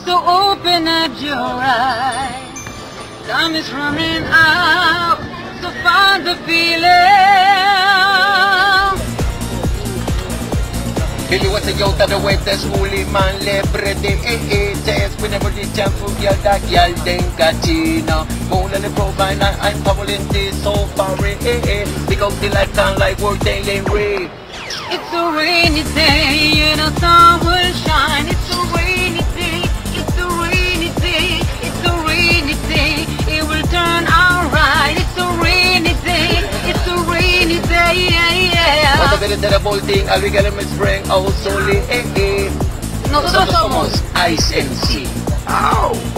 So open up your eyes. Time is running out, so find the feeling. Billy was a young the way that's holy man libre de test whenever the jump for girl that girl then catchina. Moon and the provide I'm powering this so far because the light can't like work daily ray. It's a rainy day and the sun will shine. It's a rainy day, it's a rainy day, it's a rainy day. It will turn out right. It's a rainy day, it's a rainy day, yeah. What a very terrible thing, I'll be getting my spring, oh solely, Nosotros somos Ice and Sea. Ow!